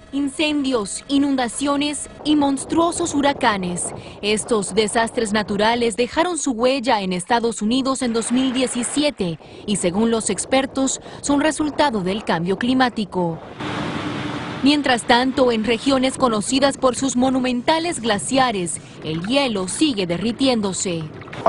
Incendios, inundaciones y monstruosos huracanes. Estos desastres naturales dejaron su huella en Estados Unidos en 2017 y, según los expertos, son resultado del cambio climático. Mientras tanto, en regiones conocidas por sus monumentales glaciares, el hielo sigue derritiéndose.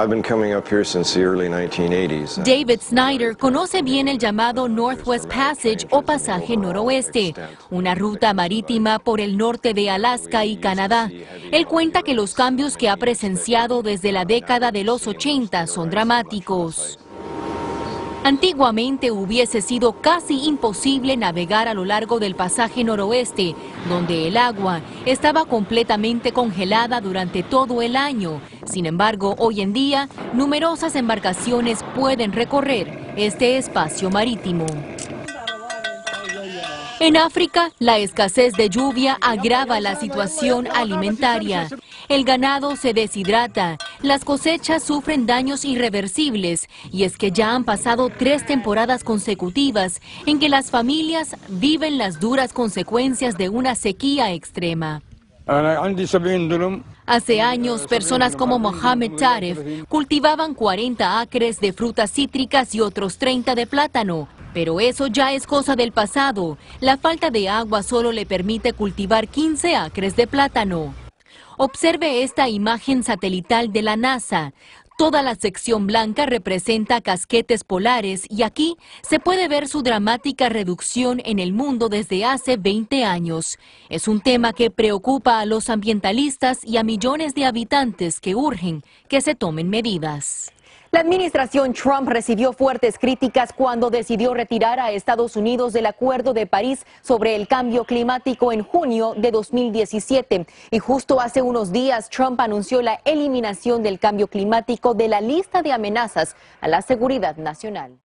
David Snyder conoce bien el llamado Northwest Passage o pasaje noroeste, una ruta marítima por el norte de Alaska y Canadá. Él cuenta que los cambios que ha presenciado desde la década de los 80 son dramáticos. Antiguamente hubiese sido casi imposible navegar a lo largo del pasaje noroeste, donde el agua estaba completamente congelada durante todo el año. Sin embargo, hoy en día, numerosas embarcaciones pueden recorrer este espacio marítimo. En África, la escasez de lluvia agrava la situación alimentaria. El ganado se deshidrata, las cosechas sufren daños irreversibles y es que ya han pasado 3 temporadas consecutivas en que las familias viven las duras consecuencias de una sequía extrema. Hace años, personas como Mohamed Taref cultivaban 40 acres de frutas cítricas y otros 30 de plátano. Pero eso ya es cosa del pasado. La falta de agua solo le permite cultivar 15 acres de plátano. Observe esta imagen satelital de la NASA. Toda la sección blanca representa casquetes polares y aquí se puede ver su dramática reducción en el mundo desde hace 20 años. Es un tema que preocupa a los ambientalistas y a millones de habitantes que urgen que se tomen medidas. La administración Trump recibió fuertes críticas cuando decidió retirar a Estados Unidos del Acuerdo de París sobre el cambio climático en junio de 2017. Y justo hace unos días, Trump anunció la eliminación del cambio climático de la lista de amenazas a la seguridad nacional.